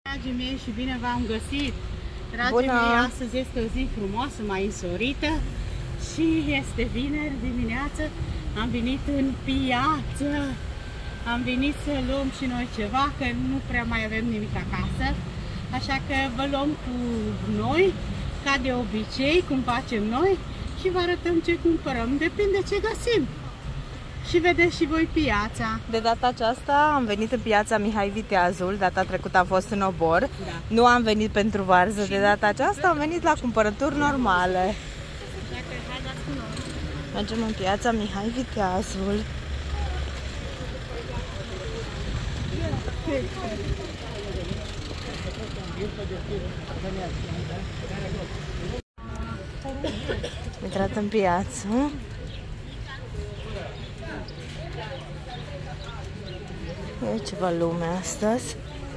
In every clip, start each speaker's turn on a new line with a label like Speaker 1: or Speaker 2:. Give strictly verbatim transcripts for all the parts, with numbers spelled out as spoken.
Speaker 1: Dragii mei, și bine v-am găsit! Dragii
Speaker 2: Bună.
Speaker 1: mei, astăzi este o zi frumoasă, mai însorită și este vineri dimineață. Am venit în piață, am venit să luăm și noi ceva, că nu prea mai avem nimic acasă. Așa că vă luăm cu noi, ca de obicei, cum facem noi, și vă arătăm ce cumpărăm, depinde ce găsim. Și vedeți și voi piața.
Speaker 2: De data aceasta am venit în piața Mihai Viteazul, data trecută am fost în Obor. Da. Nu am venit pentru varză, de data aceasta am venit la cumpărături normale. Mergem în piața Mihai Viteazul. Am intrat în piață. E ceva lume astăzi.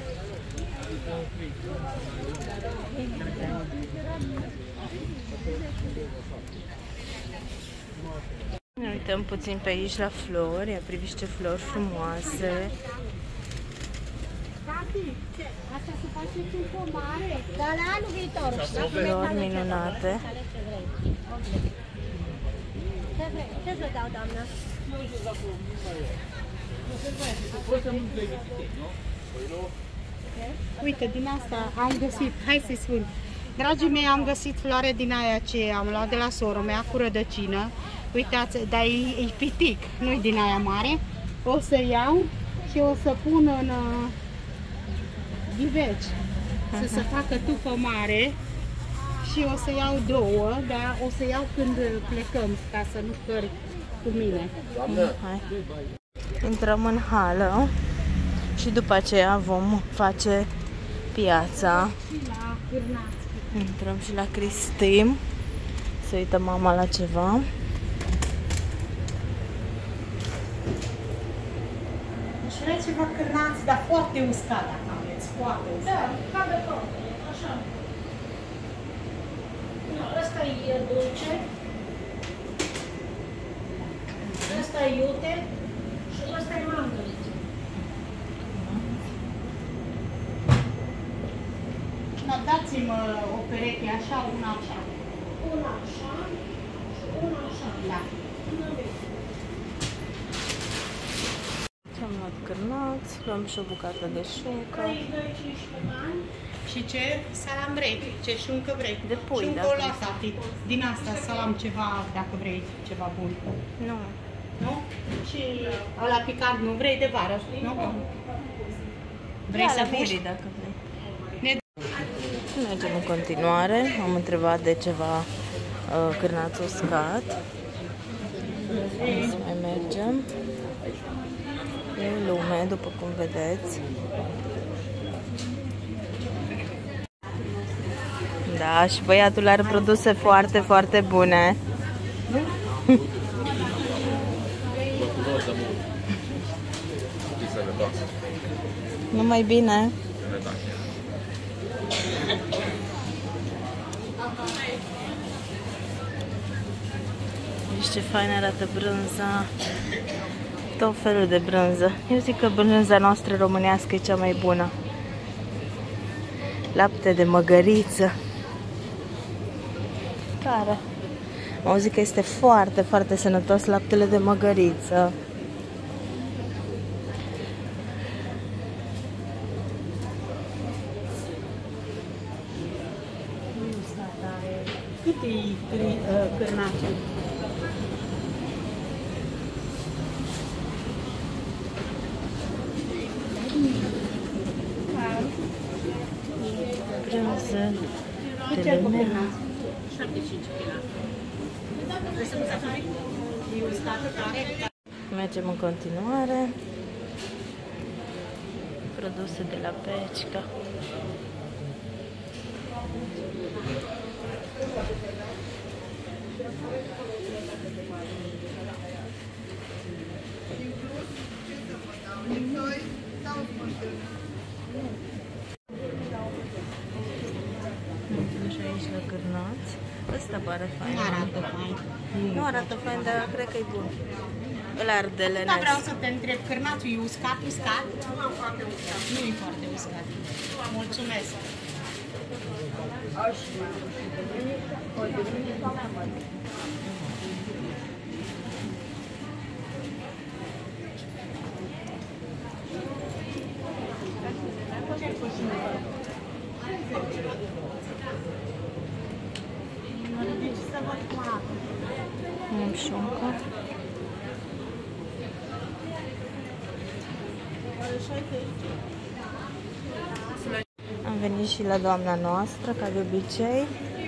Speaker 2: Ne uităm puțin pe aici la flori. Ia priviți ce flori frumoase.
Speaker 1: Asta se face cu pomare, dar la anul viitor.
Speaker 2: Flori minunate.
Speaker 1: Ce să dau, doamnă? Uite, din asta am găsit, hai să-i spun. Dragii mei, am găsit floare din aia ce am luat de la sora mea, cu rădăcină. Uitați, dar e, e pitic, nu-i din aia mare. O să iau și o să pun în uh, ghiveci, să se facă tufă mare. Și o să iau două, dar o să iau când plecăm, ca să nu căr cu mine.
Speaker 2: Hai. Intrăm în hală și după aceea vom face piața. Intrăm și la Cristim. Să uită mama la ceva.
Speaker 1: Își vrea ceva cârnați, dar foarte uscat, dacă aveți, foarte uscat.
Speaker 3: Da, ca de tot, așa. Ăsta e dulce, ăsta e iute și ăsta e mangă.
Speaker 1: Da, dați-mi o pereche așa, una așa.
Speaker 3: Una așa și una așa.
Speaker 1: Da.
Speaker 2: Am luat cârnați, luăm și o bucată de șuncă.
Speaker 3: cincisprezece ani.
Speaker 1: Și ce? Salam vrei? Ce șuncă vrei?
Speaker 2: De pui,
Speaker 1: șuncă
Speaker 2: dacă
Speaker 1: o lua, tati. Din asta, salam ceva, dacă vrei, ceva bun.
Speaker 2: Nu.
Speaker 1: Nu? Și ăla picat nu vrei de vară, nu? Vrei
Speaker 2: Da,
Speaker 1: să
Speaker 2: la
Speaker 1: puși?
Speaker 2: Miri, dacă vrei.
Speaker 1: Ne...
Speaker 2: Mergem în continuare. Am întrebat de ceva uh, cârnați uscat. Să mai mergem. E lume, după cum vedeți. Da, și băiatul are produse foarte, foarte bune. Numai bine. Uite ce fain arată brânza. Tot felul de brânză. Eu zic că brânza noastră românească e cea mai bună. Lapte de măgăriță. Care? Am auzit că este foarte, foarte sănătos laptele de măgăriță.
Speaker 1: Cât e cârnaciul?
Speaker 2: Brânză de
Speaker 1: Ce
Speaker 2: lemne.
Speaker 1: șaptezeci și cinci kilograme. Vrei să nu e uscată tare?
Speaker 2: Mergem în continuare. Produse de la Pecica. Mergem și aici la cârnați. Ăsta pare fain.
Speaker 1: Nu arată fain.
Speaker 2: Nu arată fain, dar cred că e bun. Ăla ardelenesc.
Speaker 1: Da, vreau să te întreb, cârnațul e uscat, uscat? Nu foarte uscat. Nu e foarte uscat. Mulțumesc.
Speaker 2: Am șuncă. Am venit și la doamna noastră, ca de obicei.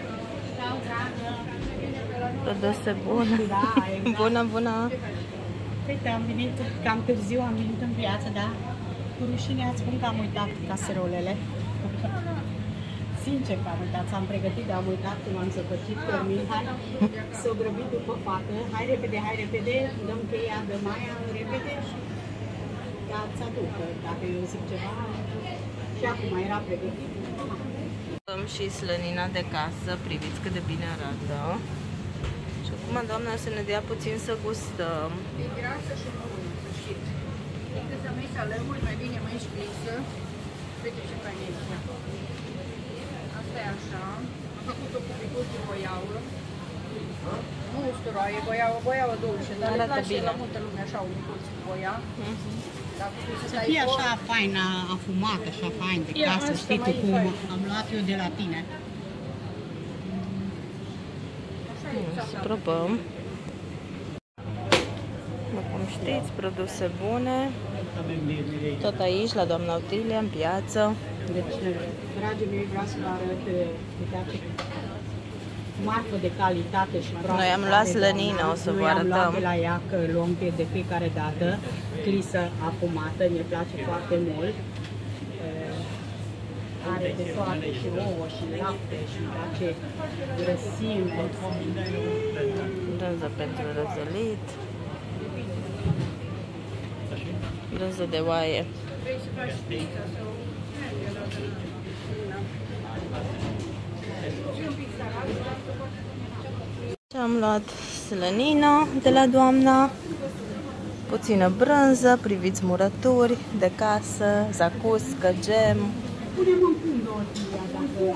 Speaker 2: Produse bune. Bună, bună!
Speaker 1: Uite, am venit cam târziu, am venit în piață, da? Cu rușine ați spun că am uitat caserolele. Sincer că am uitat, s-am pregătit, dar am uitat cum am zăpăcit Cărmin. Hai, s-o grăbit după fată. Hai repede, hai repede, dăm cheia de Maia, repede și da, ți aduc, dacă eu zic ceva. Și acum era pregătit.
Speaker 2: Am și slănina de casă, priviți cât de bine arată. Și acum doamna să ne dea puțin să gustăm.
Speaker 3: E grasă și bună, să știți. Decât să mai salămul, mai bine mai șprinsă. Uite ce fain este. Asta e așa. Am făcut-o cu picuț de boiaură. Nu usturoaie, boiaură, boiaură dulce, dar le place la multă lume așa un picuț cu boia.
Speaker 1: Să fie așa faină, afumată, așa fain de casă, știi tu cum am luat eu de la tine.
Speaker 2: Să probăm. După cum știți, produse bune. Tot aici, la doamna Otilia, în piață.
Speaker 1: Deci, dragii mei, vreau să vă arăt, uitați, marfă de calitate și proastă.
Speaker 2: Noi am luat slănină, o să vă arătăm.
Speaker 1: Noi am luat de la ea, că luăm de fiecare dată, clisă afumată, ne place foarte mult. Are de toate și ouă și lapte și face grăsime.
Speaker 2: Brânză pentru răzălit. Brânză de oaie. Am luat slănină de la doamna, puțină brânză, priviți murături de casă, zacuscă, gem.
Speaker 1: Punem în fund o tia, dacă...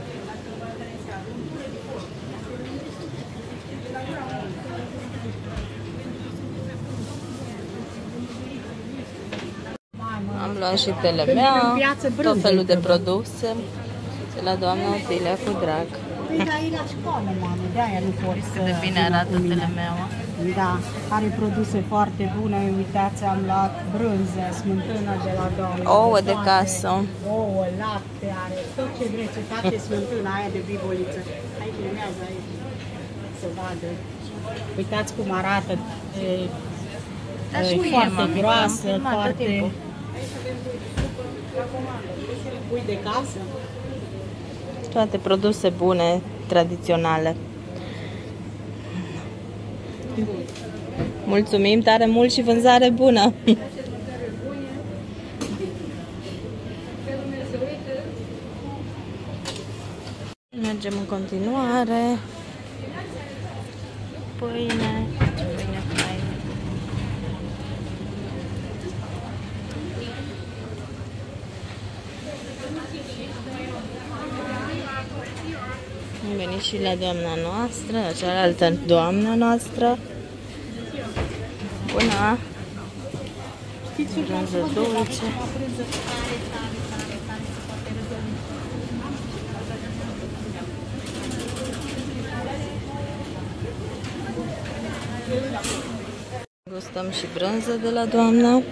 Speaker 2: Am luat și telemea, tot felul de produse de la doamna Otilia cu drag.
Speaker 1: Păi, dar e la școală, mamă, de-aia nu pot să...
Speaker 2: Cât de bine arată telemeaua.
Speaker 1: Da, are produse foarte bune. Uitați, am luat brânză, smântână de la doamna.
Speaker 2: Ouă de casă.
Speaker 1: Ouă, lapte, are tot ce vreți. Face smântâna aia de biboliță. Hai, filmează aici, să vadă. Uitați cum arată. E, e foarte groasă, foarte... Pui de casă.
Speaker 2: Toate produse bune, tradiționale. Mulțumim tare mult și vânzare bună! Mergem în continuare. Pâine, pâine faină. Am venit și la doamna noastră, la cealaltă doamna noastră. Bună! Brânză dulce. Gustăm și brânză de la doamna.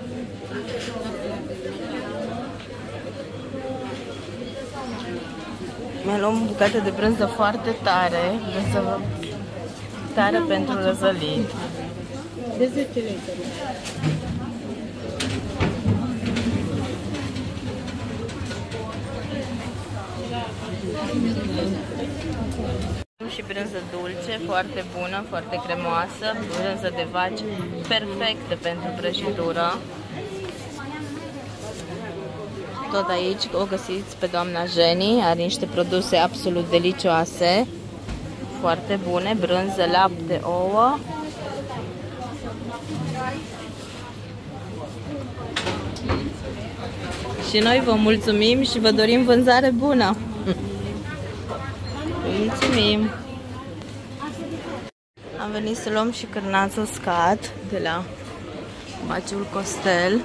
Speaker 2: Mi-am luat bucate de brânză foarte tare, brânză tare pentru răzălit.
Speaker 1: De zece lei.
Speaker 2: Și brânză dulce, foarte bună, foarte cremoasă, brânză de vaci, perfectă pentru prăjitură. Tot aici o găsiți pe doamna Jenny, are niște produse absolut delicioase. foarte bune, brânză, lapte, ouă. Și noi vă mulțumim și vă dorim vânzare bună. Mulțumim! Am venit să luăm și cârnați uscat de la Baciul Costel.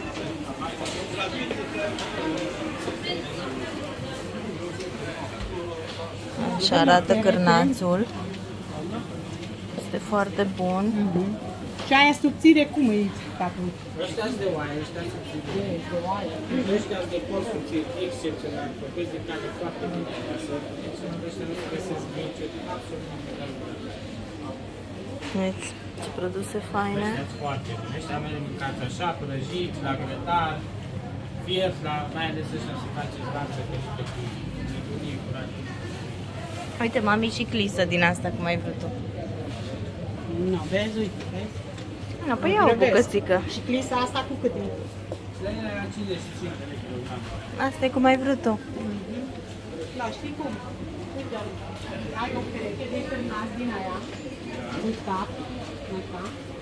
Speaker 2: Așa arată cârnațul. Este foarte bun.
Speaker 1: Și aia subțire cum e, tatu?
Speaker 4: Ăștia de oaie, ăștia subțiri. Ăștia de pot subțiri excepțional, făcuți de care foarte bine acasă. Ăștia nu se găsesc niciodată, absolut niciodată.
Speaker 2: Uite ce produse faine.
Speaker 4: Ăștia sunt foarte bune. Ăștia mai mâncați așa, prăjiți, la grătar, fiert, la, mai ales ăștia se face vață pe niște cu nebunii curate.
Speaker 2: Uite, mami, și clisă din asta, cum ai vrut tu.
Speaker 1: Nu, vezi, uite, vezi?
Speaker 2: Nu, păi ia o bucățică.
Speaker 1: Și clisa asta cu cât e?
Speaker 4: Slănile la cincizeci și cinci de lei kilogram.
Speaker 2: Asta e cum ai vrut tu.
Speaker 1: Da, știi cum? Uite, ai o pereche de cârnați din aia. Uita, uita.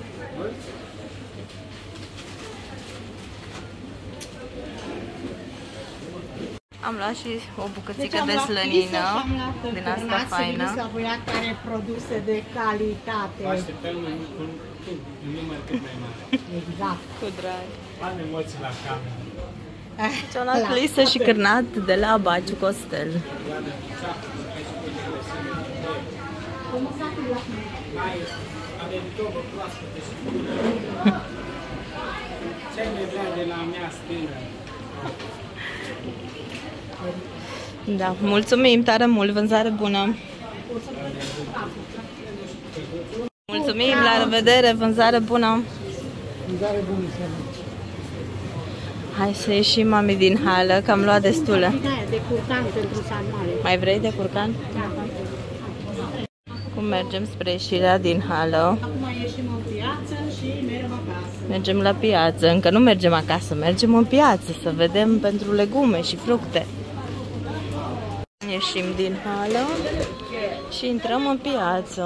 Speaker 2: Am luat și o bucățică
Speaker 1: Deci am
Speaker 2: de
Speaker 1: luat
Speaker 2: slănină,
Speaker 1: clisă și am luat
Speaker 2: din asta
Speaker 1: cârnați
Speaker 2: faină.
Speaker 1: săbuiat, care produse de calitate.
Speaker 4: Așteptăm un, un, un, un număr cât mai mare.
Speaker 1: Exact.
Speaker 2: Cu drag.
Speaker 4: Am emoții la cameră.
Speaker 2: Și-am luat clisă și cârnat de la Baciu Costel.
Speaker 4: Avem două proaspăte și ce ne vrea de la mea stână.
Speaker 2: Da, mulțumim tare mult, vânzare bună. Mulțumim, la revedere, vânzare bună.
Speaker 1: Vânzare bună,
Speaker 2: Hai să ieșim, mami, din hală, că am luat destulă.
Speaker 1: din aia de curcan pentru sarmale.
Speaker 2: Mai vrei de curcan? Cum mergem spre ieșirea din hală?
Speaker 1: Acum ieșim în piață și mergem acasă.
Speaker 2: Mergem la piață, încă nu mergem acasă, mergem în piață să vedem pentru legume și fructe. Ieșim din hală și intrăm în piață.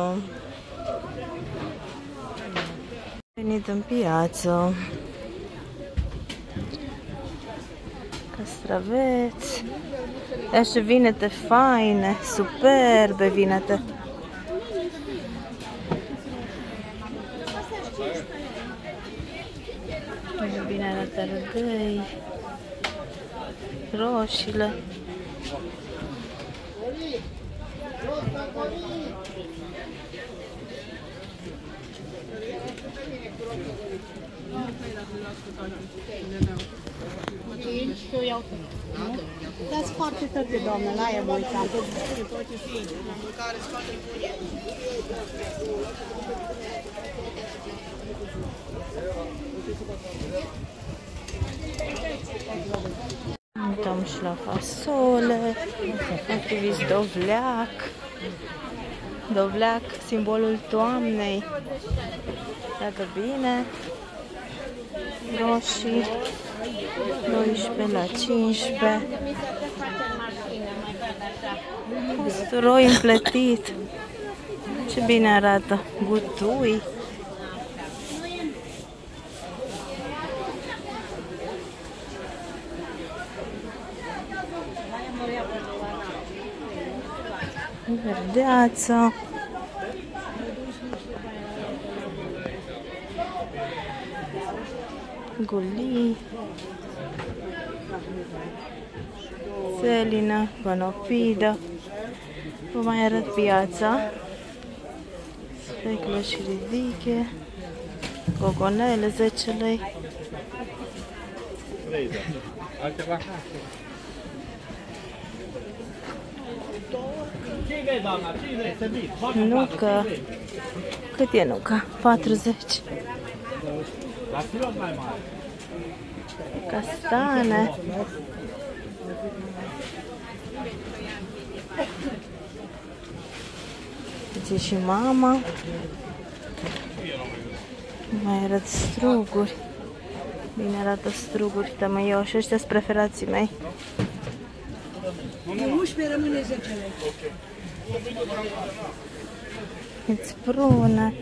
Speaker 2: Am venit în piață. Castraveți. Așa vinete faine, superbe vinete. Bine arată răgăi, roșiile.
Speaker 1: Și eu iau tot. Dați foarte tăte, doamnă, la aia mă uitam.
Speaker 2: Uităm și la fasole, am privit dovleac, dovleac, simbolul toamnei, iată bine, roșii, doisprezece la cincisprezece, usturoi împletit, ce bine arată, gutui. Verdeață. Gulii. Selină, panopidă. Vă mai arăt piața. Speclă și ridiche. Gogonele, zece lei.
Speaker 4: Altceva?
Speaker 2: Nucă. Cât e nuca? patruzeci.
Speaker 4: La filon mai mare.
Speaker 2: Castane. Aici și mama. Mai arăt struguri. Bine arată struguri, tămâioși. Și ăștia sunt preferații mei.
Speaker 5: De unsprezece rămâne zece lei.
Speaker 2: Îți prune.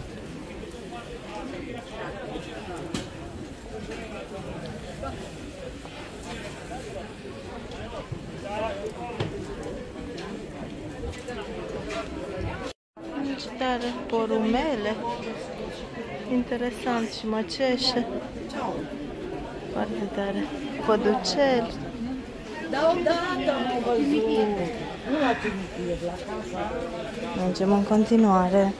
Speaker 2: Ce tare, porumele. Interesant și măceșe. Foarte tare. Păduceli. Mergem în continuare.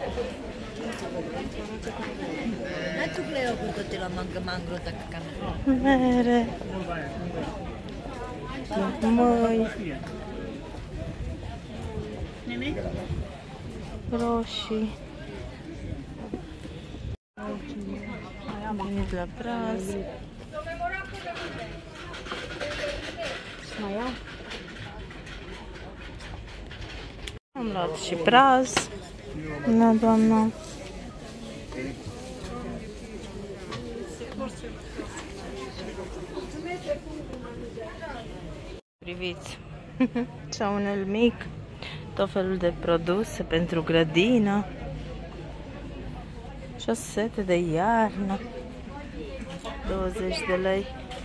Speaker 2: Mere. Măi. Roșii. Am venit la praz.
Speaker 1: Mai iau?
Speaker 2: Am luat și praz. Da, doamna. Priviți. Ceaunel mic. Tot felul de produse pentru grădină. Șosete de iarnă. douăzeci de lei.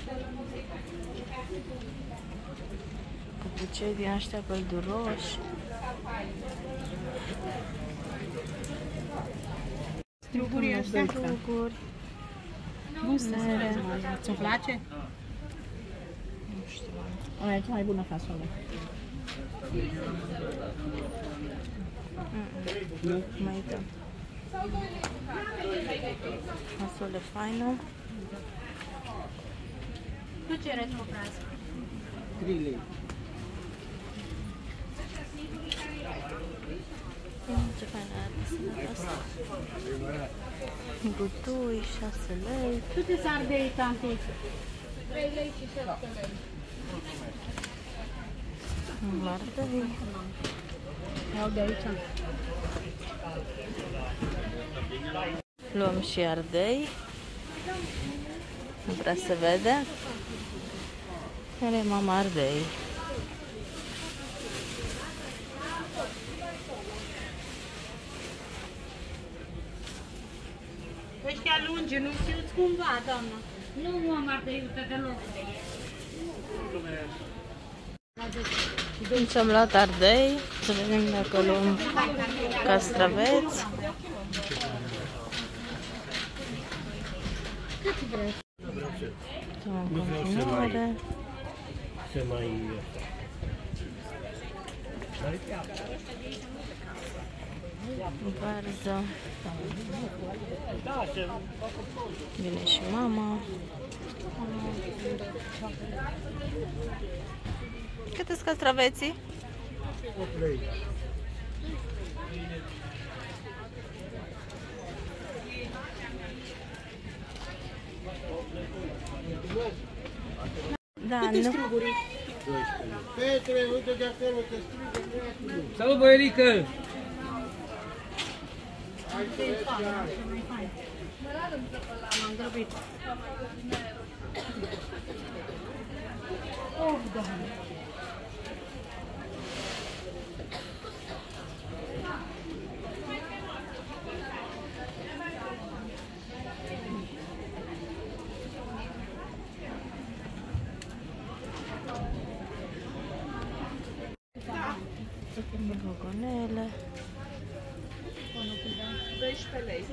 Speaker 2: Cupucei din ăștia pălduroși.
Speaker 1: Struguri ăștia?
Speaker 2: Struguri.
Speaker 1: Mere. Ți-o place?
Speaker 2: Nu știu.
Speaker 1: Aia e cea mai bună fasolă.
Speaker 2: Nu, mai dăm. Fasole faină.
Speaker 1: Tu ce reți cu praz?
Speaker 4: trei lei.
Speaker 2: Ce faină arată asta. Butui, șase lei.
Speaker 1: Câte sardei, tanti? trei lei și șapte lei.
Speaker 2: Ardei.
Speaker 1: Iau de aici.
Speaker 2: Luăm și ardei. Nu prea se vede. Care mama ardei.
Speaker 1: Ăștia lungi, nu știuți cumva, doamnă? Nu am ardeiută deloc.
Speaker 2: Deci am luat ardei. Să vedem dacă luăm castraveți. În continuare.
Speaker 5: Se mai...
Speaker 2: Varză. Vine și mama. Câte-s castraveții? Da, nu.
Speaker 5: Petre, uite de acolo, te strigă.
Speaker 4: Salut, băierică!
Speaker 1: M-am grăbit. Oh, Doamne!
Speaker 2: Gogonele.
Speaker 3: doisprezece lei.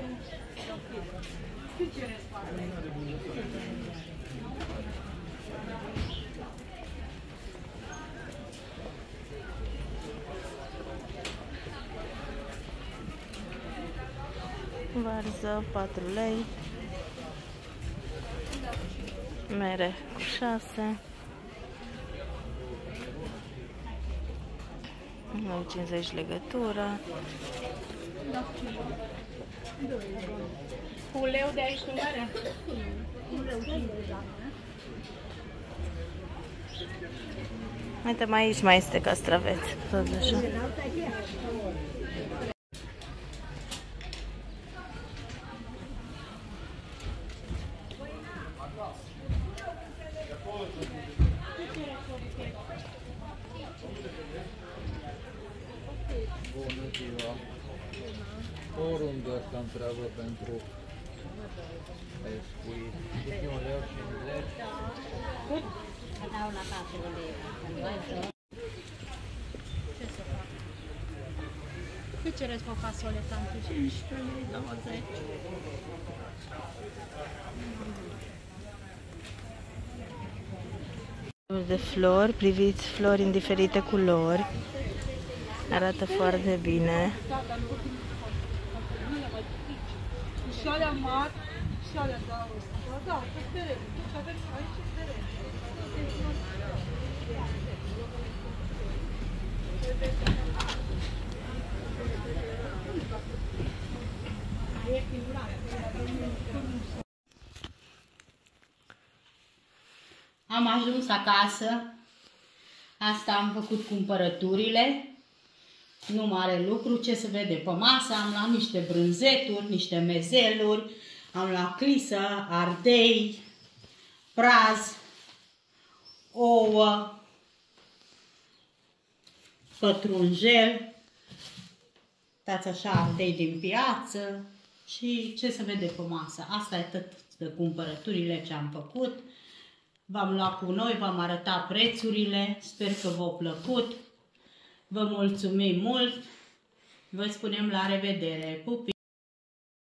Speaker 2: Varză, patru lei. Mere cu șase. cincizeci legătură.
Speaker 1: Cu uleu de aici nu mere?
Speaker 2: Uite, mai aici mai este castraveți. Tot așa.
Speaker 6: Bună ziua! Oriunde o să întreabă pentru pescuit. Este un leu cincizeci.
Speaker 1: Ce să fac? Cât cereți pe fasole, tante? cincisprezece lei, douăzeci.
Speaker 2: De flori, priviți flori în diferite culori. Arată foarte bine.
Speaker 3: Și alea mari, și alea de aur. Da, pe perete. Deci avem aici perete.
Speaker 1: Am ajuns acasă. Asta am făcut cumpărăturile. Nu mare lucru, ce se vede pe masă. Am luat niște brânzeturi, niște mezeluri, am luat clisă, ardei, praz, ouă, pătrunjel, dați așa ardei din piață și ce se vede pe masă. Asta e tot de cumpărăturile ce am făcut. V-am luat cu noi, v-am arătat prețurile, sper că v-a plăcut. Vă mulțumim mult, vă spunem la revedere, pupi!